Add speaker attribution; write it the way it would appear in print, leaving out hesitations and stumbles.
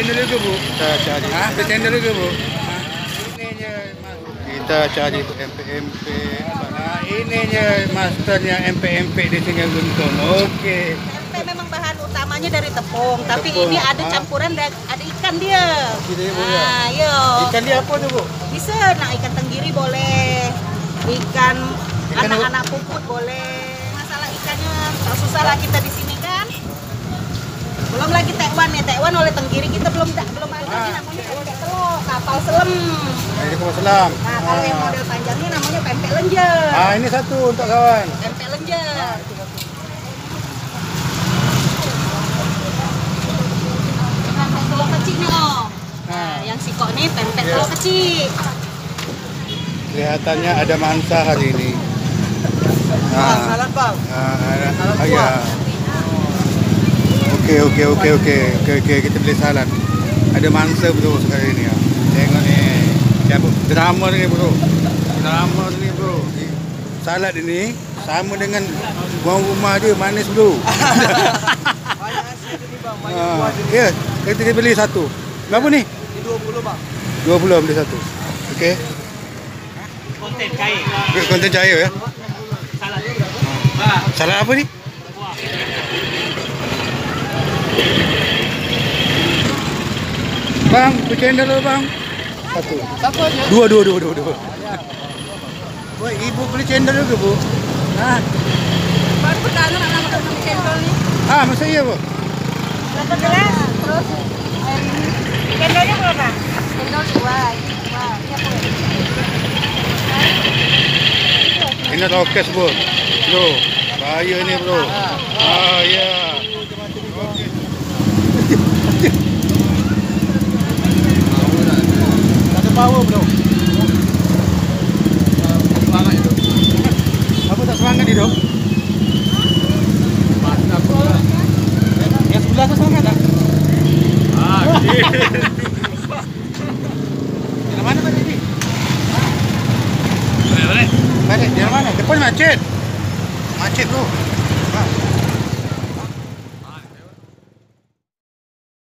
Speaker 1: channel juga bu.
Speaker 2: Kita cari.
Speaker 1: Ada channel juga bu.
Speaker 2: Kita cari MP-MP.
Speaker 1: Nah, ininya masternya MP-MP di Sungai Guntung. Oke.
Speaker 3: Tempe memang bahan utamanya dari tepung, tapi
Speaker 2: Tepung,
Speaker 3: ini ada campuran ada ikan dia.
Speaker 2: Dia, Bu, ya?
Speaker 3: Nah, yo.
Speaker 2: Ikan dia apa tuh bu?
Speaker 3: Bisa, nah ikan tenggiri boleh, ikan anak-anak puput boleh. Masalah ikannya tak susah lah kita di sini kan. Belum lagi tekwan ya, tekwan oleh tenggiri kita belum ada. Ini namanya pempek telur, kapal selam.
Speaker 2: Ini kapal selam.
Speaker 3: Nah, kalau yang model panjangnya namanya pempek lenjer.
Speaker 2: Ini satu untuk kawan.
Speaker 3: Pempek lenjer. Pempek telur kecil nih om. Nah, yang siko nih pempek telur kecil.
Speaker 2: Kelihatannya ada mangsa hari ini.
Speaker 3: Salad bang.
Speaker 2: Ya. Oke, kita beli salad. Ada mangsa bro sekali ini ya. Tengok ni. Siapa drama ni bro. Drama ni bro. Salad ini sama dengan buang rumah dia manis bro.
Speaker 4: Banyak hasil ni bang, banyak buah dia.
Speaker 2: Ya, kita beli satu. Berapa ni?
Speaker 4: Ini 20 bang.
Speaker 2: 20 beli satu. Okey.
Speaker 4: Konten cair.
Speaker 2: Konten cair ya.
Speaker 4: Salad.
Speaker 2: Salad apa ni? Bang, bercendol dulu bang. Satu.
Speaker 4: Satu aja.
Speaker 2: Dua. Boy, ibu beli cendol juga bu?
Speaker 3: Baru pertama nak makan cendol nih.
Speaker 2: Masa iya bu?
Speaker 3: Berapa gelas? Terus air ini. Cendolnya berapa? Cendol 2, ini 2. Ini apa?
Speaker 2: Ini rokes bu. Bro, bahaya ni bro. Ya. Ada power bro. Semangat itu. Apa tak semangat ni dok? Yang sebelah tu semangat tak? Di mana tadi ni? Balik. Di mana? Depan macet. Macet bro.